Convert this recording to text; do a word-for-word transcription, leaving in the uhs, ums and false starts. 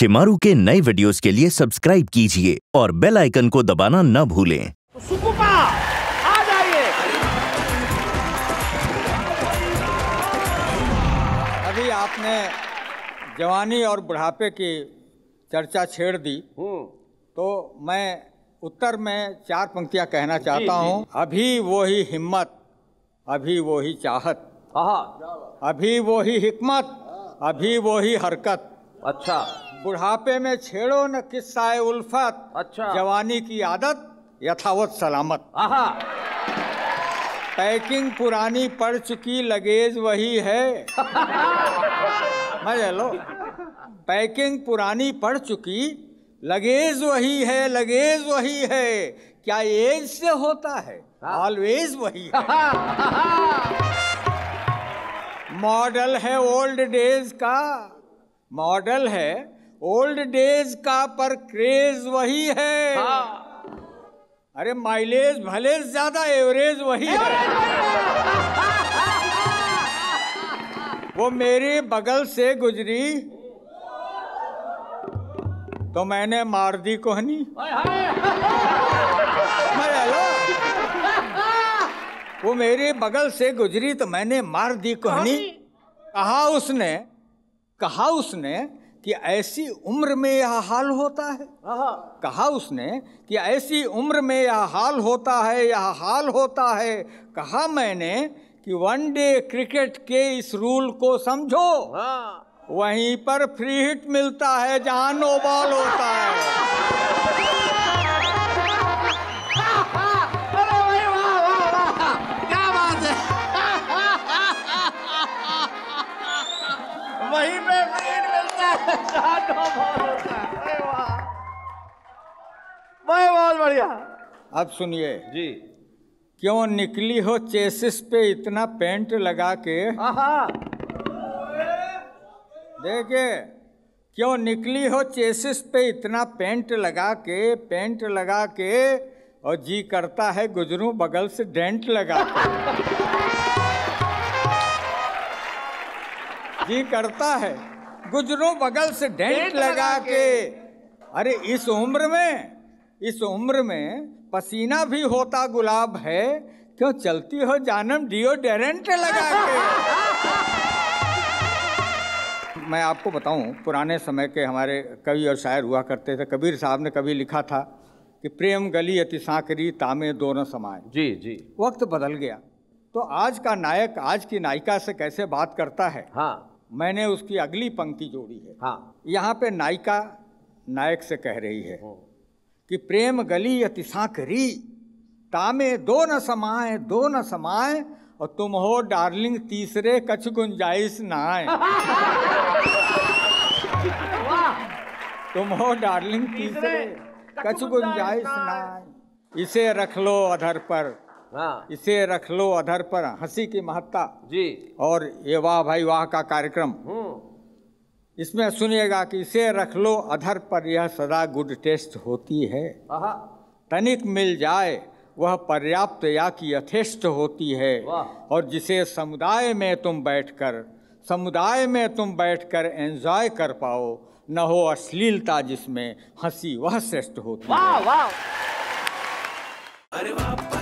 शिमारू के नए वीडियोस के लिए सब्सक्राइब कीजिए और बेल आइकन को दबाना न भूलें। सुकुपा, आ जाइए। अभी आपने जवानी और बुढ़ापे की चर्चा छेड़ दी, तो मैं उत्तर में चार पंक्तियां कहना चाहता हूं। अभी वो ही हिम्मत, अभी वो ही चाहत, अभी वो ही हिकमत, अभी वो ही हरकत। अच्छा। बुढ़ापे में छेड़ो न किस्सा उल्फत। अच्छा। जवानी की आदत यथावत सलामत। आहा। पैकिंग पुरानी पड़ चुकी, लगेज वही है। मजा लो। पैकिंग पुरानी पड़ चुकी, लगेज वही है, लगेज वही है। क्या एज से होता है? ऑलवेज वही है। मॉडल है ओल्ड डेज का, मॉडल है ओल्ड डेज का, पर क्रेज वही है। हाँ। अरे माइलेज भले ज्यादा, एवरेज वही है। वो मेरे बगल से गुजरी तो मैंने मार दी कोहनी। वो मेरे बगल से गुजरी तो मैंने मार दी कोहनी। कहा उसने कहा उसने कि ऐसी उम्र में यह हाल होता है। कहा उसने कि ऐसी उम्र में यह हाल होता है, यह हाल होता है। कहा मैंने कि वन डे क्रिकेट के इस रूल को समझो। वहीं पर फ्री हिट मिलता है जहां नो बॉल होता है। वहीं पे मीट मिलता है जहां नो बॉल होता है। अरे वाह, बहुत बढ़िया। अब सुनिए जी। क्यों निकली हो चेसिस पे इतना पेंट लगा के? देखिए, क्यों निकली हो चेसिस पे इतना पेंट लगा के, पेंट लगा के, और जी करता है गुजरूं बगल से डेंट लगा के। जी करता है गुजरूं बगल से डेंट लगा के। अरे इस उम्र में, इस उम्र में पसीना भी होता गुलाब है। क्यों चलती हो जानम डिओडोरेंट लगा के? मैं आपको बताऊं, पुराने समय के हमारे कवि और शायर हुआ करते थे। कबीर साहब ने कभी लिखा था कि प्रेम गली अति सांकरी, तामे दो न समाए। जी जी। वक्त बदल गया, तो आज का नायक आज की नायिका से कैसे बात करता है। हाँ। मैंने उसकी अगली पंक्ति जोड़ी है। हाँ। यहाँ पे नायिका नायक से कह रही है कि प्रेम गली अति सांकरी, तामे दो न समाए, दो न समाए, और तुम हो डार्लिंग तीसरे, कछ गुंजाइश ना आए। तुम हो डार्लिंग तीसरे, कछ गुंजाइश ना आए। इसे रख लो अधर पर, हाँ। इसे रख लो अधर पर, हंसी की महत्ता जी। और ये वाह भाई वाह का कार्यक्रम। इसमें सुनिएगा कि इसे रख लो अधर पर, यह सदा गुड टेस्ट होती है। तनिक मिल जाए वह पर्याप्त या कि यथेष्ट होती है। और जिसे समुदाय में तुम बैठकर, समुदाय में तुम बैठकर एंजॉय कर पाओ, न हो अश्लीलता जिसमें हंसी वह श्रेष्ठ होती है। वाह वाह। अरे वाह।